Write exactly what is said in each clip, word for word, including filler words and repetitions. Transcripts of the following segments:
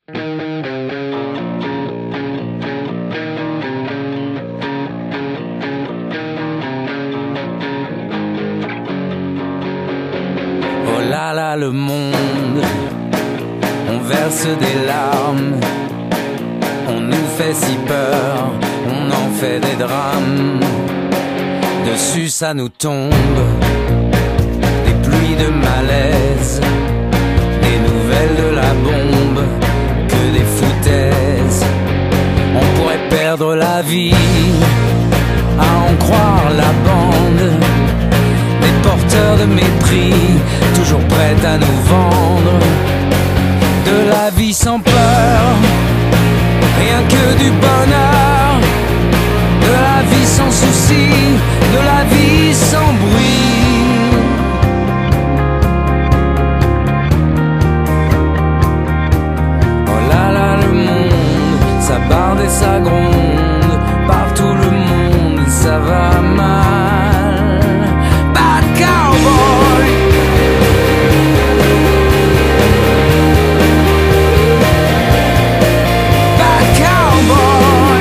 Oh là là, le monde, on verse des larmes, on nous fait si peur, on en fait des drames. Dessus ça nous tombe, des pluies de malaise, des nouvelles de la bombe, que des foutaises. On pourrait perdre la vie à en croire la bande, des porteurs de mépris, toujours prêts à nous vendre de la vie sans peur, rien que du bonheur, de la vie sans souci, de la vie sans bruit. Oh là là, le monde, ça barde et ça gronde, partout le monde, ça va mal. Bad cowboy, bad cowboy.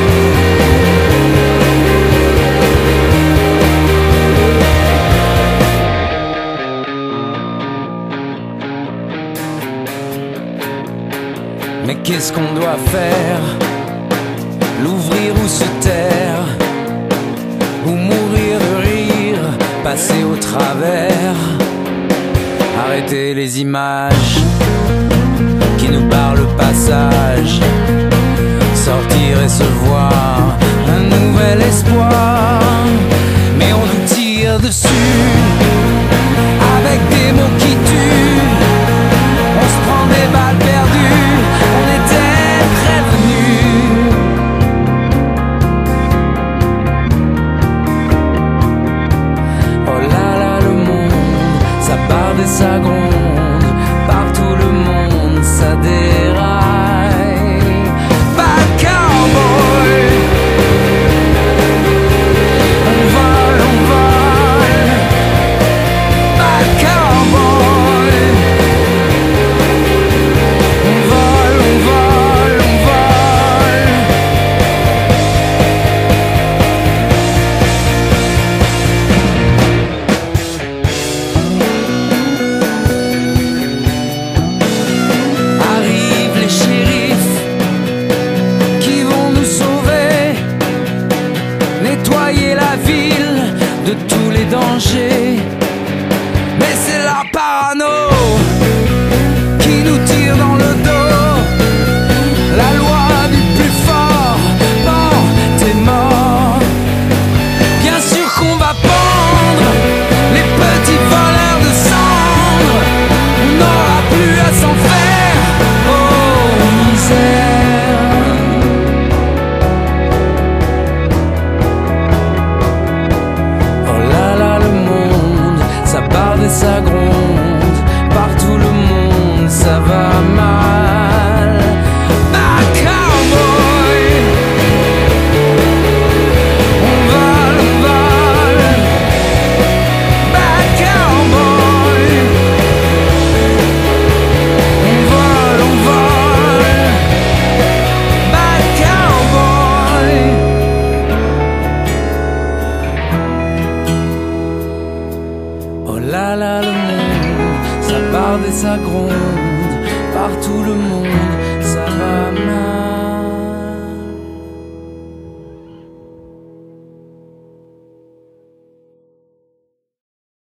Mais qu'est-ce qu'on doit faire? L'ouvrir ou se taire, ou mourir de rire, passer au travers, arrêter les images qui nous barrent le passage, sortir et se voir un nouvel espoir.